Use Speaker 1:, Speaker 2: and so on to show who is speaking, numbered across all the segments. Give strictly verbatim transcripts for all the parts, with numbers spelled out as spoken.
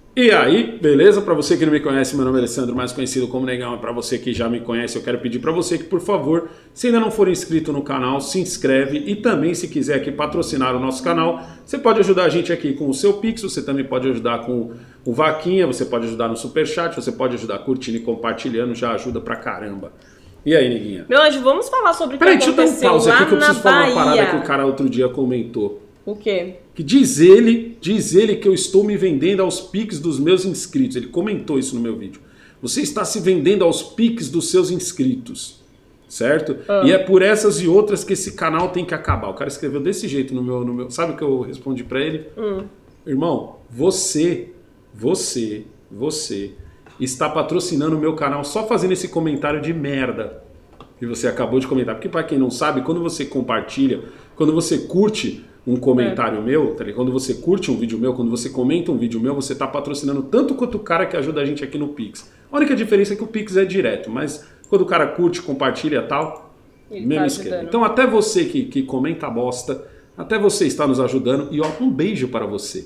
Speaker 1: E aí, beleza? Para você que não me conhece, meu nome é Alessandro, mais conhecido como Negão. E para você que já me conhece, eu quero pedir para você que, por favor, se ainda não for inscrito no canal, se inscreve. E também, se quiser aqui patrocinar o nosso canal, você pode ajudar a gente aqui com o seu Pix, você também pode ajudar com o Vaquinha, você pode ajudar no Superchat, você pode ajudar curtindo e compartilhando, já ajuda pra caramba. E aí, Neguinha?
Speaker 2: Meu anjo, vamos falar sobre o que
Speaker 1: Peraí,
Speaker 2: aconteceu
Speaker 1: deixa eu dar um pause aqui que eu preciso falar
Speaker 2: Bahia.
Speaker 1: uma parada que o cara outro dia comentou.
Speaker 2: O quê?
Speaker 1: Que diz ele, diz ele que eu estou me vendendo aos Pix dos meus inscritos. Ele comentou isso no meu vídeo. Você está se vendendo aos Pix dos seus inscritos, certo? Ah. E é por essas e outras que esse canal tem que acabar. O cara escreveu desse jeito no meu... No meu sabe o que eu respondi pra ele? Hum. Irmão, você, você, você está patrocinando o meu canal só fazendo esse comentário de merda que você acabou de comentar. Porque pra quem não sabe, quando você compartilha, quando você curte um comentário é. meu, tá ligado? Quando você curte um vídeo meu, quando você comenta um vídeo meu, você tá patrocinando tanto quanto o cara que ajuda a gente aqui no Pix. A única diferença é que o Pix é direto, mas quando o cara curte, compartilha e tal, ele mesmo tá esquema. Então até você que, que comenta bosta, até você está nos ajudando. E ó, um beijo para você.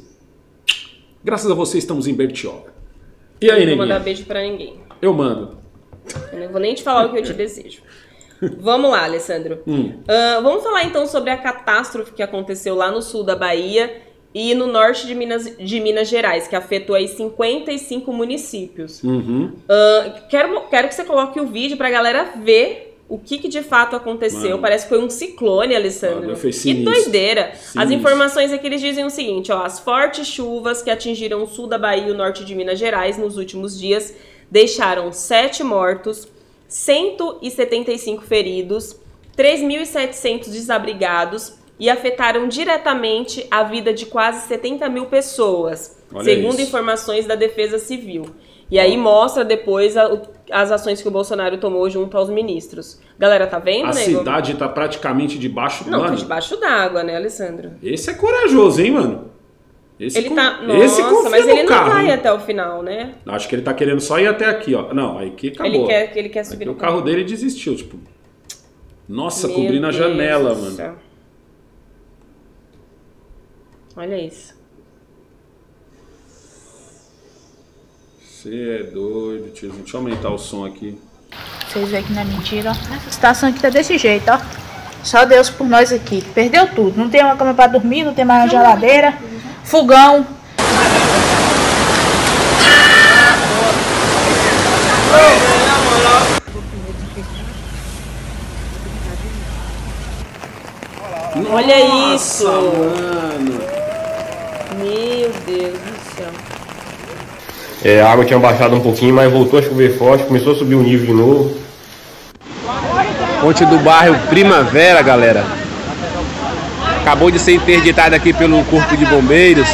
Speaker 1: Graças a você estamos em Bertioga. E aí, Neguinha?
Speaker 2: Eu não vou mandar beijo pra ninguém.
Speaker 1: Eu mando.
Speaker 2: Eu não vou nem te falar o que eu te desejo. Vamos lá, Alessandro. Hum. Uh, vamos falar então sobre a catástrofe que aconteceu lá no sul da Bahia e no norte de Minas, de Minas Gerais, que afetou aí cinquenta e cinco municípios. Uhum. Uh, quero, quero que você coloque o vídeo pra galera ver o que, que de fato aconteceu. Mano. Parece que foi um ciclone, Alessandro.
Speaker 1: Mano, foi
Speaker 2: que doideira. Sinistro. As informações aqui eles dizem o seguinte, ó, as fortes chuvas que atingiram o sul da Bahia e o norte de Minas Gerais nos últimos dias deixaram sete mortos, cento e setenta e cinco feridos, três mil e setecentos desabrigados e afetaram diretamente a vida de quase setenta mil pessoas, Olha segundo isso. informações da Defesa Civil. E aí mostra depois a, as ações que o Bolsonaro tomou junto aos ministros. Galera, tá vendo,
Speaker 1: A
Speaker 2: nego?
Speaker 1: cidade tá praticamente debaixo...
Speaker 2: Não,
Speaker 1: mano,
Speaker 2: tá debaixo d'água, né, Alessandro?
Speaker 1: Esse é corajoso, hein, mano? Esse
Speaker 2: ele
Speaker 1: com...
Speaker 2: tá...
Speaker 1: Esse
Speaker 2: Nossa, mas ele não
Speaker 1: carro,
Speaker 2: vai
Speaker 1: hein?
Speaker 2: até o final, né?
Speaker 1: Acho que ele tá querendo só ir até aqui, ó. Não, aí que acabou.
Speaker 2: Ele quer, ele quer subir
Speaker 1: aqui
Speaker 2: no
Speaker 1: o carro,
Speaker 2: carro
Speaker 1: dele desistiu, tipo... Nossa,
Speaker 2: Meu
Speaker 1: cobrindo a
Speaker 2: Deus
Speaker 1: janela,
Speaker 2: do
Speaker 1: mano.
Speaker 2: céu. Olha isso.
Speaker 1: Você é doido, tiozinho. Deixa eu aumentar o som aqui.
Speaker 3: Vocês veem que não é mentira, ó. Essa situação aqui tá desse jeito, ó. Só Deus por nós aqui. Perdeu tudo. Não tem uma cama pra dormir, não tem mais uma geladeira. Fogão.
Speaker 2: Olha
Speaker 1: Nossa,
Speaker 2: isso!
Speaker 1: Mano.
Speaker 2: Meu Deus do céu.
Speaker 4: É, a água tinha baixado um pouquinho, mas voltou a chover forte, começou a subir o nível de novo.
Speaker 5: Ponte do bairro Primavera, galera. Acabou de ser interditada aqui pelo Corpo de Bombeiros,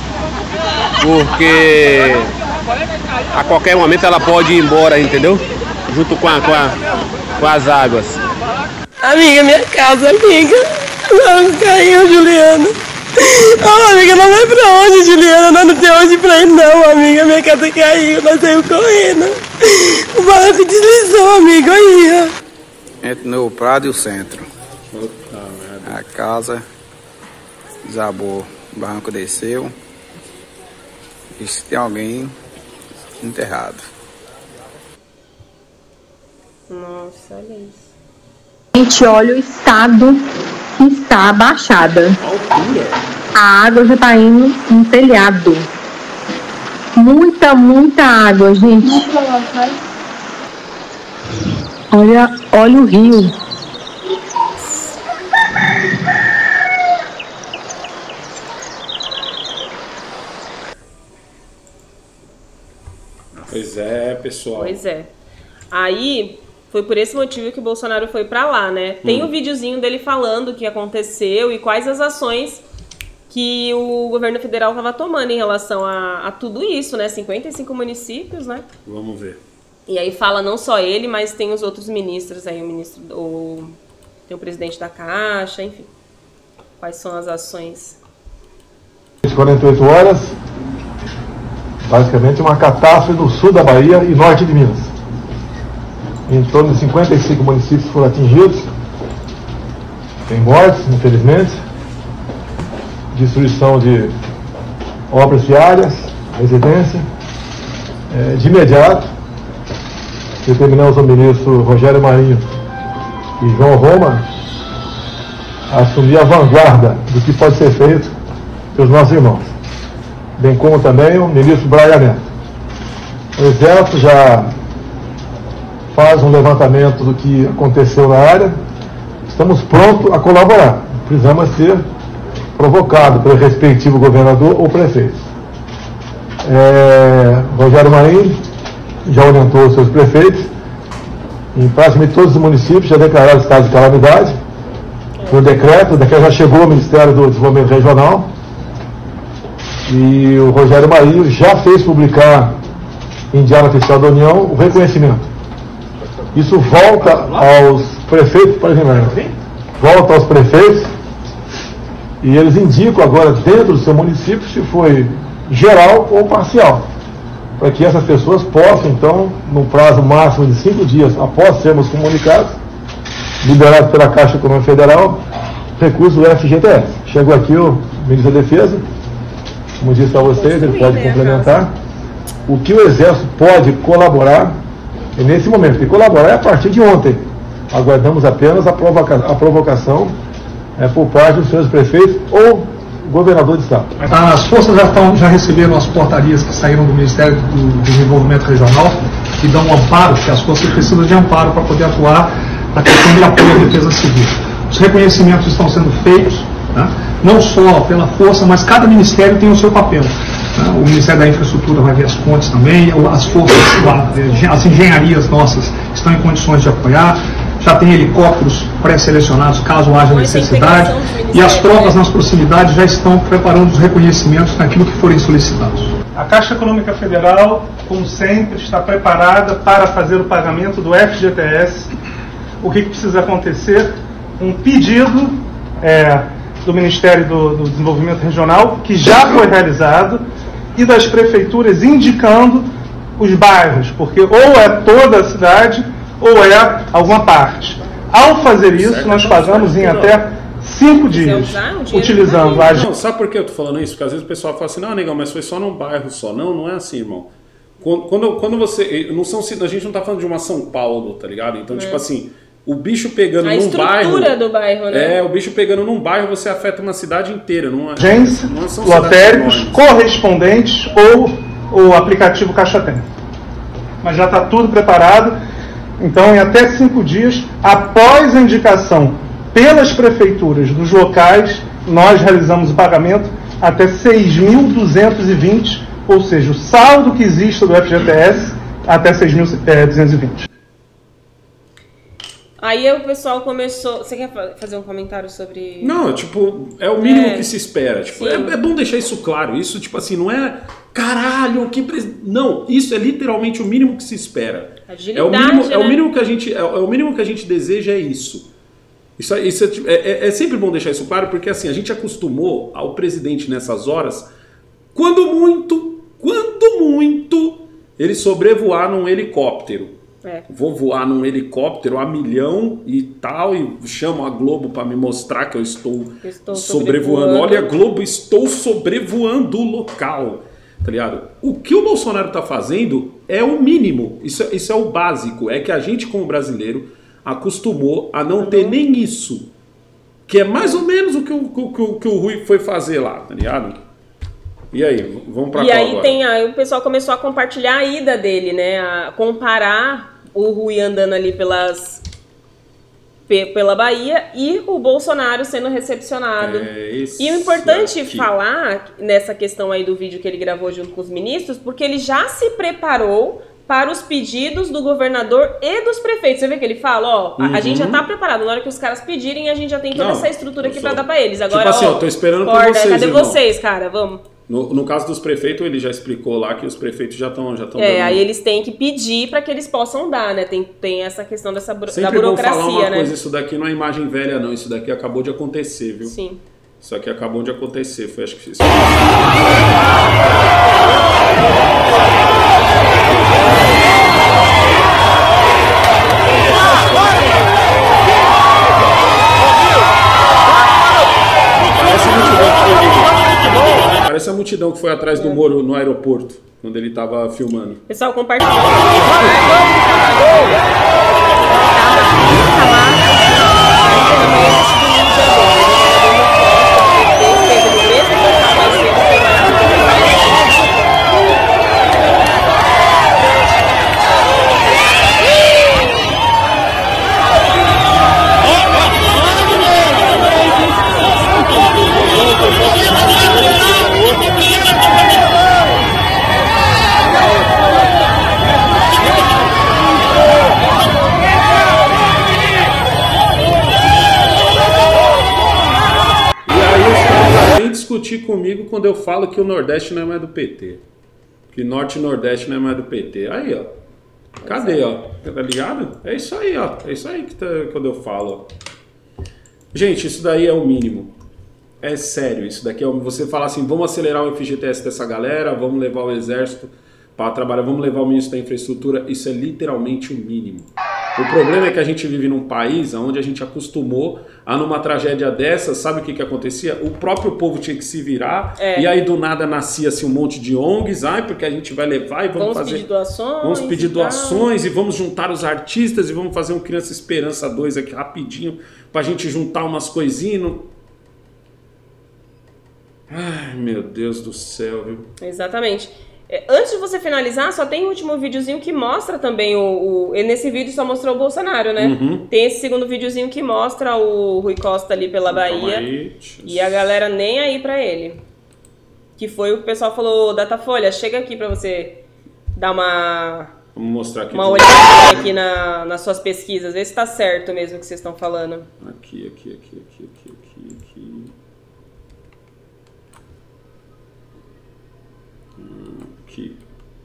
Speaker 5: porque a qualquer momento ela pode ir embora, entendeu? Junto com, a, com, a, com as águas.
Speaker 6: Amiga, minha casa, amiga. Não, caiu, Juliana. Oh, amiga, não vai pra onde, Juliana? Nós não tem onde pra ir, não, amiga. Minha casa caiu, nós saímos correndo. O barranco deslizou, amiga, aí, ó.
Speaker 7: Entre no Prado e o centro. A casa desabou, o barranco desceu. E se tem alguém enterrado.
Speaker 2: Nossa, olha isso.
Speaker 8: Gente, olha o estado que está a baixada. A água já está indo no telhado. Muita, muita água, gente. Olha, olha o rio.
Speaker 1: Pois é, pessoal.
Speaker 2: Pois é. Aí, foi por esse motivo que o Bolsonaro foi pra lá, né? Tem hum. um videozinho dele falando o que aconteceu e quais as ações que o governo federal estava tomando em relação a, a tudo isso, né? cinquenta e cinco municípios, né?
Speaker 1: Vamos ver.
Speaker 2: E aí fala não só ele, mas tem os outros ministros aí, o ministro, o, tem o presidente da Caixa, enfim. Quais são as ações?
Speaker 9: quarenta e oito horas, basicamente uma catástrofe no sul da Bahia e norte de Minas. Em torno de cinquenta e cinco municípios foram atingidos. Tem mortes, infelizmente. Destruição de obras viárias, residência. É, de imediato, determinamos ao ministro Rogério Marinho e João Roma assumir a vanguarda do que pode ser feito pelos nossos irmãos, bem como também o ministro Braga Neto. O Exército já faz um levantamento do que aconteceu na área, estamos prontos a colaborar, precisamos ser provocados pelo respectivo governador ou prefeito. É, Rogério Marinho já orientou os seus prefeitos, em praticamente todos os municípios já declararam estado de calamidade, por decreto, o decreto já chegou ao Ministério do Desenvolvimento Regional, e o Rogério Marinho já fez publicar em Diário Oficial da União o reconhecimento. Isso volta aos prefeitos, volta aos prefeitos, e eles indicam agora dentro do seu município se foi geral ou parcial, para que essas pessoas possam, então, no prazo máximo de cinco dias após sermos comunicados, liberado pela Caixa Econômica Federal, recurso do F G T S. Chegou aqui o ministro da Defesa, como disse para vocês, ele pode complementar. O que o Exército pode colaborar é nesse momento, porque colaborar é a partir de ontem. Aguardamos apenas a, provoca a provocação é, por parte dos seus prefeitos ou governador de estado.
Speaker 10: As forças já, estão, já receberam as portarias que saíram do Ministério do Desenvolvimento Regional, que dão um amparo, que as forças precisam de amparo para poder atuar na questão de apoio à defesa civil. Os reconhecimentos estão sendo feitos, né, não só pela força, mas cada ministério tem o seu papel. Né? O Ministério da Infraestrutura vai ver as pontes também, as forças, as engenharias nossas estão em condições de apoiar. Já tem helicópteros pré-selecionados caso haja necessidade, e as tropas nas proximidades já estão preparando os reconhecimentos naquilo que forem solicitados.
Speaker 11: A Caixa Econômica Federal, como sempre, está preparada para fazer o pagamento do F G T S. O que, que precisa acontecer? Um pedido é, do Ministério do, do Desenvolvimento Regional, que já foi realizado, e das prefeituras indicando os bairros, porque ou é toda a cidade ou é alguma parte. Ao fazer isso, nós pagamos em até cinco dias, utilizando a...
Speaker 1: Não, sabe por que eu tô falando isso? Porque às vezes o pessoal fala assim, não, negão, mas foi só num bairro só. Não, não é assim, irmão. Quando, quando, quando você... Não são, a gente não tá falando de uma São Paulo, tá ligado? Então, é. tipo assim, o bicho pegando
Speaker 2: a
Speaker 1: num bairro... A
Speaker 2: estrutura do bairro, né?
Speaker 1: É, o bicho pegando num bairro, você afeta uma cidade inteira. Não é,
Speaker 11: agência,
Speaker 1: não são
Speaker 11: lotéricos, correspondentes ou o aplicativo Caixa Tem. Mas já está tudo preparado. Então, em até cinco dias, após a indicação pelas prefeituras dos locais, nós realizamos o pagamento até seis mil duzentos e vinte, ou seja, o saldo que existe do F G T S até seis mil duzentos e vinte.
Speaker 2: Aí o pessoal começou... Você quer fazer um comentário sobre...
Speaker 1: Não, tipo, é o mínimo
Speaker 2: é.
Speaker 1: que se espera. Tipo, é, é bom deixar isso claro. Isso, tipo assim, não é... Caralho, que... Pres... Não, isso é literalmente o mínimo que se espera.
Speaker 2: Agilidade,
Speaker 1: é o mínimo,
Speaker 2: né?
Speaker 1: é o mínimo que a gente, é, é o mínimo que a gente deseja é isso. Isso, isso é, é, é sempre bom deixar isso claro, porque assim, a gente acostumou ao presidente nessas horas, quando muito, quando muito, ele sobrevoar num helicóptero. É. Vou voar num helicóptero a milhão e tal, e chamo a Globo para me mostrar que eu estou, eu estou sobrevoando. sobrevoando. Olha, Globo, estou sobrevoando o local. Tá ligado? O que o Bolsonaro tá fazendo é o mínimo. Isso, isso é o básico. É que a gente, como brasileiro, acostumou a não ter nem isso. Que é mais ou menos o que o, que o, que o Rui foi fazer lá, tá ligado? E aí, vamos pra cá.
Speaker 2: E aí
Speaker 1: agora?
Speaker 2: tem aí o pessoal começou a compartilhar a ida dele, né? A comparar o Rui andando ali pelas pela Bahia e o Bolsonaro sendo recepcionado. É e o importante aqui. falar nessa questão aí do vídeo que ele gravou junto com os ministros, porque ele já se preparou para os pedidos do governador e dos prefeitos. Você vê que ele fala, ó, uhum. a gente já tá preparado. Na hora que os caras pedirem, a gente já tem toda Não, essa estrutura aqui para dar para eles. Agora,
Speaker 1: tipo assim,
Speaker 2: ó,
Speaker 1: ó, tô esperando
Speaker 2: corda,
Speaker 1: por vocês,
Speaker 2: cadê
Speaker 1: irmão?
Speaker 2: vocês, cara? Vamos.
Speaker 1: No, no caso dos prefeitos, ele já explicou lá que os prefeitos já estão já estão
Speaker 2: É,
Speaker 1: dando...
Speaker 2: aí eles têm que pedir para que eles possam dar, né? Tem, tem essa questão dessa
Speaker 1: Sempre
Speaker 2: da burocracia,
Speaker 1: vou falar uma
Speaker 2: né?
Speaker 1: coisa, isso daqui não é imagem velha, não. Isso daqui acabou de acontecer, viu?
Speaker 2: Sim.
Speaker 1: Isso aqui acabou de acontecer. Foi, acho que isso. Parece a multidão multidão que foi atrás do Moro no aeroporto, quando ele tava filmando.
Speaker 2: Pessoal, compartilha.
Speaker 1: Discutir comigo quando eu falo que o Nordeste não é mais do P T. Que Norte e Nordeste não é mais do P T. Aí, ó. Cadê, ó? Tá ligado? É isso aí, ó. É isso aí que tá, quando eu falo, ó. Gente, isso daí é o mínimo. É sério, isso daqui é o... Você falar assim, vamos acelerar o F G T S dessa galera, vamos levar o Exército para trabalhar, vamos levar o Ministro da Infraestrutura, isso é literalmente o mínimo. O problema é que a gente vive num país onde a gente acostumou a numa tragédia dessa, sabe o que que acontecia? O próprio povo tinha que se virar, é. E aí do nada nascia-se um monte de O N Gs, ai, porque a gente vai levar e vamos, vamos fazer... Vamos pedir
Speaker 2: doações.
Speaker 1: Vamos pedir doações e, e vamos juntar os artistas e vamos fazer um Criança Esperança dois aqui rapidinho pra gente juntar umas coisinhas. No... Ai, meu Deus do céu, viu?
Speaker 2: Exatamente. Antes de você finalizar, só tem um último videozinho que mostra também o... o nesse vídeo só mostrou o Bolsonaro, né? Uhum. Tem esse segundo videozinho que mostra o Rui Costa ali pela Bahia. Aí. E a galera nem aí pra ele. Que foi o que o pessoal falou, Datafolha, chega aqui pra você dar uma...
Speaker 1: Vamos mostrar aqui.
Speaker 2: Uma olhada aqui na, nas suas pesquisas, ver se tá certo mesmo o que vocês estão falando.
Speaker 1: Aqui, aqui, aqui, aqui, aqui, aqui, aqui. Aqui.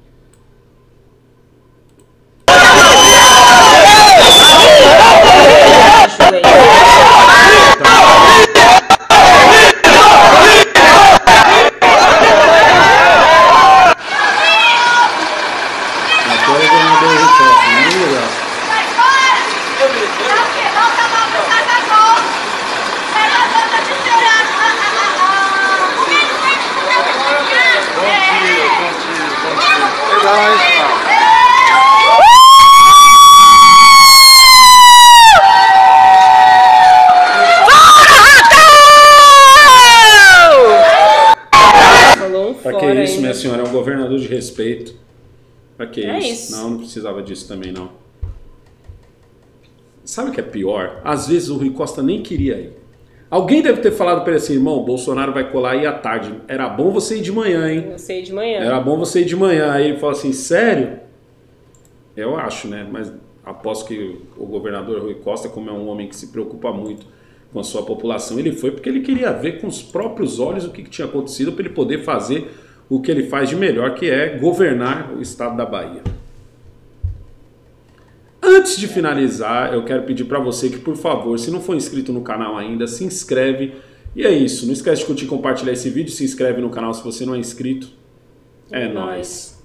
Speaker 1: Pra que isso, minha senhora? É um governador de respeito. Pra que
Speaker 2: é
Speaker 1: isso?
Speaker 2: isso?
Speaker 1: Não, não precisava disso também, não. Sabe o que é pior? Às vezes o Rui Costa nem queria ir. Alguém deve ter falado pra ele assim, irmão, Bolsonaro vai colar aí à tarde. Era bom você ir de manhã, hein?
Speaker 2: Você ir de manhã.
Speaker 1: Era bom você ir de manhã. Aí ele falou assim, sério? Eu acho, né? Mas aposto que o governador Rui Costa, como é um homem que se preocupa muito com a sua população, ele foi porque ele queria ver com os próprios olhos o que, que tinha acontecido para ele poder fazer o que ele faz de melhor, que é governar o estado da Bahia. Antes de finalizar, eu quero pedir para você que, por favor, se não for inscrito no canal ainda, se inscreve. E é isso, não esquece de curtir e compartilhar esse vídeo, se inscreve no canal se você não é inscrito. É nóis.